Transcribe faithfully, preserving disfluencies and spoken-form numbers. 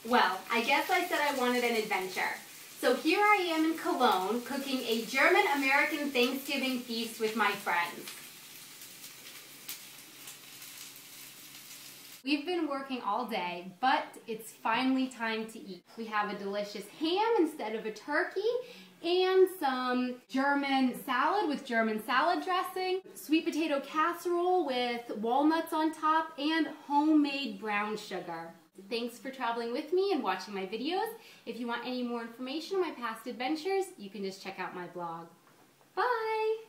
Well, I guess I said I wanted an adventure. So here I am in Cologne cooking a German-American Thanksgiving feast with my friends. We've been working all day, but it's finally time to eat. We have a delicious ham instead of a turkey, and some German salad with German salad dressing, sweet potato casserole with walnuts on top, and homemade brown sugar. Thanks for traveling with me and watching my videos. If you want any more information on my past adventures, you can just check out my blog. Bye!